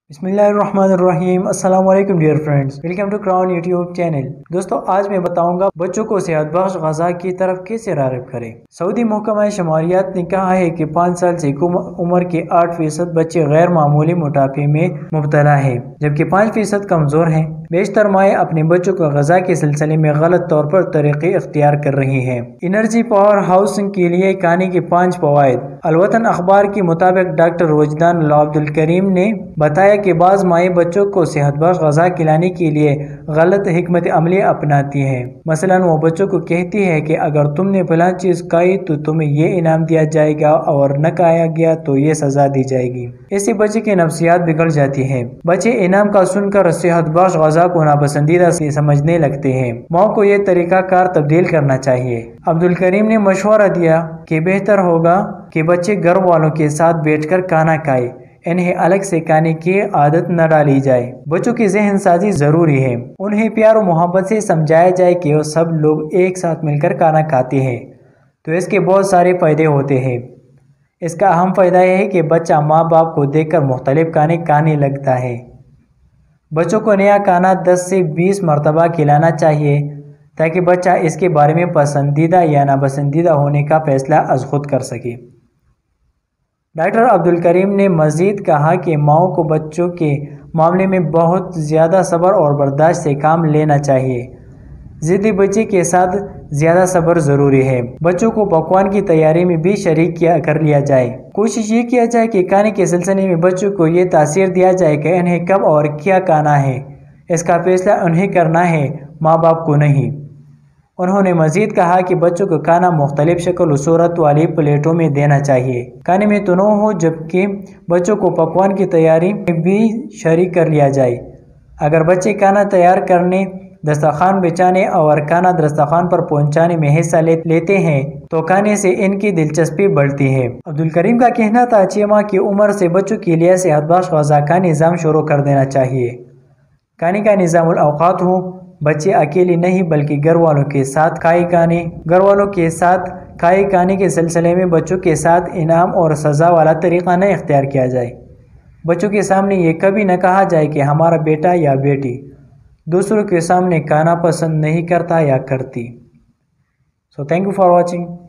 بسم اللہ الرحمن الرحیم۔ السلام علیکم dear friends, welcome to Crown YouTube channel. دوستو آج میں بتاؤں گا بچوں کو صحت بخش غذا کی طرف کیسے راغب کریں۔ سعودی محکمہ شماریات نے کہا ہے کہ 5 سال سے کم عمر کے 8% بچے غیر معمولی موٹاپے میں مبتلا ہیں، جبکہ 5% کمزور ہیں۔ بیشتر مائیں اپنے بچوں کو غذا کے سلسلے میں غلط طور پر طریقے اختیار کر رہی ہیں۔ انرجی پاور ہاؤسنگ کے لیے کھانے کے 5 فوائد۔ الوطن اخبار کے مطابق ڈاکٹر وجدان اللہ عبدالکریم نے بتایا کہ بعض مائیں بچوں کو صحت بخش غذا کھلانے کے لیے غلط حکمت عملی اپناتی ہیں۔ مثلا وہ بچوں کو کہتی ہے کہ اگر تم نے فلاں چیز کھائی تو تمہیں یہ انعام دیا جائے گا اور نہ کھایا گیا تو یہ سزا دی جائے گی۔ اس سے بچے کی نفسیات بگڑ جاتی ہے۔ بچے انعام کا سن کر صحت بخش غذا کو ناپسندیدہ سے سمجھنے لگتے ہیں۔ ماں کو یہ طریقہ کار تبدیل کرنا چاہیے۔ عبدالکریم نے مشورہ دیا کہ بہتر ہوگا کہ بچے گھر والوں کے ساتھ بیٹھ کر کھانا کھائیں، انہیں الگ سے کھانے کی عادت نہ ڈالی جائے۔ بچوں کی ذہن سازی ضروری ہے، انہیں پیار و محبت سے سمجھایا جائے کہ وہ سب لوگ ایک ساتھ مل کر کھانا کھاتے ہیں تو اس کے بہت سارے فائدے ہوتے ہیں۔ اس کا اہم فائدہ یہ ہے کہ بچہ ماں باپ کو دیکھ کر مختلف کھانے کھانے لگتا ہے۔ بچوں کو نیا کھانا 10 سے 20 مرتبہ کھلانا چاہیے تاکہ بچہ اس کے بارے میں پسندیدہ یا ناپسندیدہ ہونے کا فیصلہ از خود کر سکے۔ ڈاکٹر عبدالکریم نے مزید کہا کہ ماؤں کو بچوں کے معاملے میں بہت زیادہ صبر اور برداشت سے کام لینا چاہیے۔ ضدی بچے کے ساتھ زیادہ صبر ضروری ہے۔ بچوں کو پکوان کی تیاری میں بھی شریک کر لیا جائے۔ کوشش یہ کیا جائے کہ کھانے کے سلسلے میں بچوں کو یہ تاثیر دیا جائے کہ انہیں کب اور کیا کھانا ہے، اس کا فیصلہ انہیں کرنا ہے، ماں باپ کو نہیں۔ انہوں نے مزید کہا کہ بچوں کو کھانا مختلف شکل و صورت والی پلیٹوں میں دینا چاہیے، کھانے میں تنوع ہو، جبکہ بچوں کو پکوان کی تیاری میں بھی شریک کر لیا جائے۔ اگر بچے کھانا تیار کرنے، دسترخوان بچھانے اور کھانا دسترخوان پر پہنچانے میں حصہ لیتے ہیں تو کھانے سے ان کی دلچسپی بڑھتی ہے۔ عبدالکریم کا کہنا تھا 6 ماہ کی عمر سے بچوں کے لیے صحت بخش غذا کا نظام شروع کر دینا چاہیے۔ کھانے کا نظام الاوقات ہو، بچے اکیلے نہیں بلکہ گھر والوں کے ساتھ کھائے کھانے کے سلسلے میں بچوں کے ساتھ انعام اور سزا والا طریقہ نہ اختیار کیا جائے۔ بچوں کے سامنے یہ کبھی نہ کہا جائے کہ ہمارا بیٹا یا بیٹی دوسروں کے سامنے کھانا پسند نہیں کرتا یا کرتی۔ Thank you for watching.